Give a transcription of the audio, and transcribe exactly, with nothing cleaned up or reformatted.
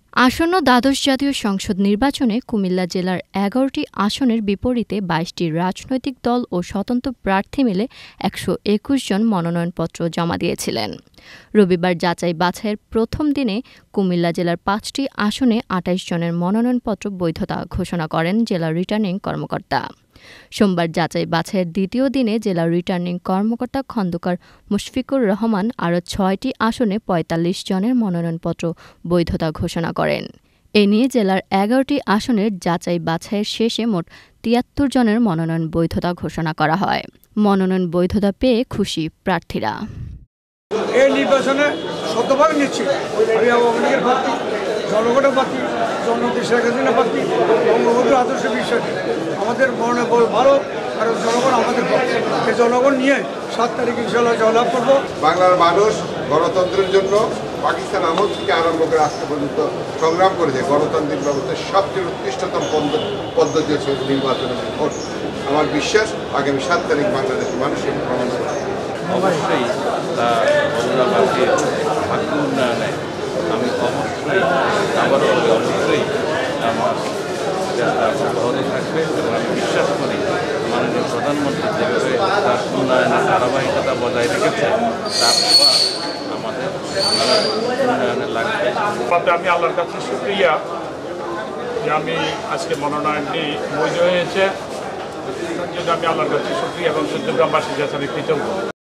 আসন্ন দ্বাদশ জাতীয় সংসদ নির্বাচনে কুমিল্লা জেলার এগারোটি আসনের বিপরীতে বাইশটি রাজনৈতিক দল ও স্বতন্ত্র প্রার্থী মিলে একশো একুশ জন মনোনয়নপত্র জমা দিয়েছিলেন। রবিবার যাচাই বাছাইয়ের প্রথম দিনে কুমিল্লা জেলার পাঁচটি আসনে আটাইশ জনের মনোনয়নপত্র বৈধতা ঘোষণা করেন জেলা রিটার্নিং কর্মকর্তা। সোমবার যাচাই বাছাইয়ের দ্বিতীয় দিনে জেলা রিটার্নিং কর্মকর্তা খন্দকার মুশফিকুর রহমান আরও ছয়টি আসনে পঁয়তাল্লিশ জনের মনোনয়নপত্র বৈধতা ঘোষণা করেন। এ নিয়ে জেলার এগারোটি আসনের যাচাই বাছাইয়ের শেষে মোট তিয়াত্তর জনের মনোনয়ন বৈধতা ঘোষণা করা হয়। মনোনয়ন বৈধতা পেয়ে খুশি প্রার্থীরা। এই নির্বাচনে শতভাগ নিচ্ছি আমি আওয়ামী লীগের প্রার্থী, জনগণের প্রার্থী, জননেত্রী শেখ হাসিনা প্রার্থী, বঙ্গবন্ধুর আদর্শ বিশ্বাস আমাদের মনে বল ভালো, আর জনগণ আমাদের পক্ষে। এই জনগণ নিয়ে সাত তারিখ ইনশাল্লাহ জয়লাভ করবো। বাংলার মানুষ গণতন্ত্রের জন্য পাকিস্তান আমল থেকে আরম্ভ করে আজকে পর্যন্ত সংগ্রাম করেছে। গণতান্ত্রিক ব্যবস্থার সবচেয়ে উৎকৃষ্টতম পদ্ধতি হচ্ছে নির্বাচনের ভোট। আমার বিশ্বাস আগামী সাত তারিখ বাংলাদেশের মানুষের প্রমাণ করবে। অবশ্যই তা বগুড়াবাসীর ভাগ্য উন্নয়নে আমি অবশ্যই আবারও অবশ্যই আমার অব্যাহত থাকবে এবং আমি বিশ্বাস করি মাননীয় প্রধানমন্ত্রী যেভাবে তার উন্নয়নের ধারাবাহিকতা বজায় রেখেছে তার প্রভাব আমাদের উন্নয়নে লাগবে। আমি আল্লাহর কাছে শুকরিয়া যে আমি আজকে মনোনয়নটি বৈধ হয়েছে, আমি আল্লাহর কাছে শুকরিয়া এবং চট্টগ্রামবাসীর কাছে আমি কৃতজ্ঞ।